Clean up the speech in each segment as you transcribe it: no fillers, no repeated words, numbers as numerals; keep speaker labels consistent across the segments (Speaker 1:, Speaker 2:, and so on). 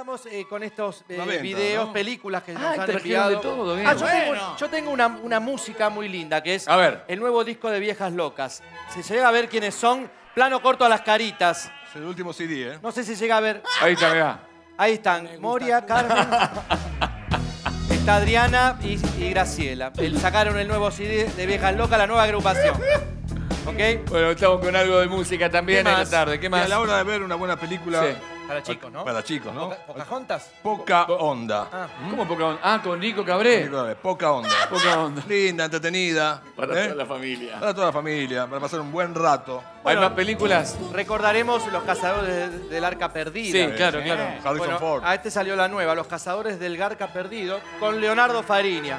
Speaker 1: Empezamos con estos
Speaker 2: venta,
Speaker 1: videos,
Speaker 2: ¿no?
Speaker 1: películas que nos han
Speaker 3: trajeron
Speaker 1: enviado.
Speaker 3: de todo, bien.
Speaker 1: Yo tengo una música muy linda, que es
Speaker 3: A ver.
Speaker 1: el nuevo disco de Viejas Locas. Se llega a ver quiénes son. Plano corto a las caritas.
Speaker 2: Es el último CD, ¿eh?
Speaker 1: No sé si llega a ver.
Speaker 3: Ahí está, mirá.
Speaker 1: Ahí están Moria, Carmen, está Adriana y Graciela. Sacaron el nuevo CD de Viejas Locas, la nueva agrupación. ¿Ok?
Speaker 3: Bueno, estamos con algo de música también
Speaker 1: ¿Qué
Speaker 3: en la
Speaker 1: más?
Speaker 3: tarde. ¿Qué
Speaker 2: Y
Speaker 3: más?
Speaker 2: a la hora de ver una buena película...
Speaker 3: Sí.
Speaker 1: Para chicos, ¿no?
Speaker 2: Para chicos, ¿no?
Speaker 1: ¿Pocahontas?
Speaker 2: Poca onda.
Speaker 1: Ah.
Speaker 3: ¿Cómo poca onda? Ah, con Nico Cabré.
Speaker 2: Poca onda.
Speaker 3: Poca onda.
Speaker 2: Linda, entretenida.
Speaker 3: Para
Speaker 2: ¿eh?
Speaker 3: toda la familia.
Speaker 2: Para toda la familia, para pasar un buen rato.
Speaker 3: ¿Hay más películas?
Speaker 1: Recordaremos Los Cazadores del Arca Perdida.
Speaker 3: Sí, claro, claro.
Speaker 2: Harrison
Speaker 1: Bueno,
Speaker 2: Ford.
Speaker 1: a este salió la nueva, Los Cazadores del Arca Perdido, con Leonardo Fariña.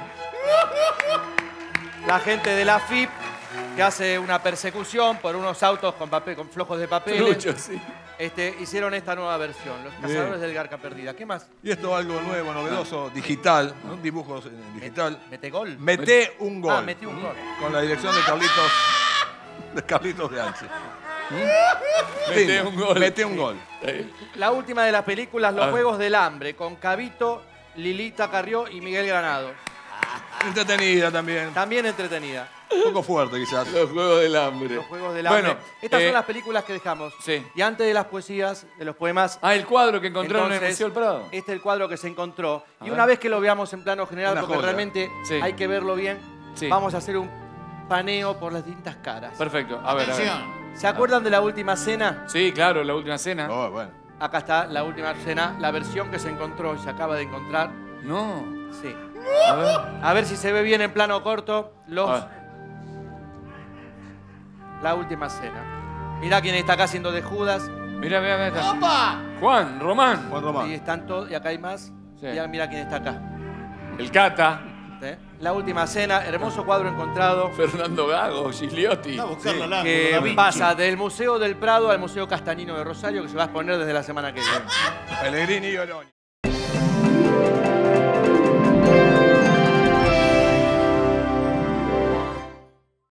Speaker 1: La gente de la FIP que hace una persecución por unos autos con flojos de papel.
Speaker 3: Trucho, sí.
Speaker 1: Hicieron esta nueva versión, Los Cazadores del Arca Perdida. ¿Qué más?
Speaker 2: Y esto algo nuevo, novedoso, digital, ¿no? Dibujos en digital.
Speaker 1: ¿Mete gol?
Speaker 2: Mete un gol.
Speaker 1: Ah, metí un gol.
Speaker 2: Con la dirección de Carlitos de Anchi.
Speaker 3: Mete
Speaker 2: Lindo.
Speaker 3: un gol.
Speaker 2: Mete un gol.
Speaker 1: La última de las películas,
Speaker 3: A
Speaker 1: Los
Speaker 3: ver.
Speaker 1: Juegos del Hambre, con Cabito, Lilita Carrió y Miguel Granado.
Speaker 2: Entretenida también.
Speaker 1: También entretenida.
Speaker 2: Un poco fuerte quizás.
Speaker 3: Los Juegos del Hambre.
Speaker 1: Los Juegos del Hambre.
Speaker 3: Bueno,
Speaker 1: Estas son las películas que dejamos.
Speaker 3: sí.
Speaker 1: Y antes de las poesías, de los poemas,
Speaker 3: Ah, el cuadro que encontraron en el
Speaker 1: entonces,
Speaker 3: Museo del Prado.
Speaker 1: este es el cuadro que se encontró.
Speaker 3: A
Speaker 1: Y
Speaker 3: ver.
Speaker 1: una vez que lo veamos en plano general,
Speaker 2: Una
Speaker 1: porque
Speaker 2: joya.
Speaker 1: realmente
Speaker 3: Sí.
Speaker 1: hay que verlo bien,
Speaker 3: Sí.
Speaker 1: vamos a hacer un paneo por las distintas caras.
Speaker 3: Perfecto. A ver, a ver.
Speaker 1: ¿Se acuerdan de la última cena?
Speaker 3: Sí, claro, la última cena.
Speaker 2: Oh, bueno.
Speaker 1: Acá está la última cena, la versión que se encontró y se acaba de encontrar.
Speaker 3: No.
Speaker 1: Sí.
Speaker 3: A ver.
Speaker 1: A ver si se ve bien en plano corto
Speaker 3: A ver.
Speaker 1: la última cena. Mirá quién está acá haciendo de Judas.
Speaker 3: Mirá, mirá, mirá. ¡Opa! Juan, Román.
Speaker 2: Juan
Speaker 1: Y
Speaker 2: Román.
Speaker 1: están todos, y acá hay más.
Speaker 3: Sí.
Speaker 1: Y mira quién está acá.
Speaker 3: El Cata.
Speaker 1: ¿Sí? La última cena, hermoso cuadro encontrado.
Speaker 3: Fernando Gago, Gigliotti.
Speaker 1: Que pasa del Museo del Prado al Museo Castanino de Rosario, que se va a exponer desde la semana que viene.
Speaker 2: Pellegrini y Oloni.